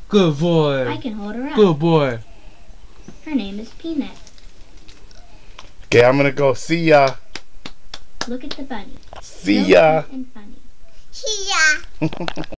Good boy. I can hold her up. Good boy. Her name is Peanut. Okay, I'm gonna go. See ya. Look at the bunny. See So ya. cute and funny. See ya.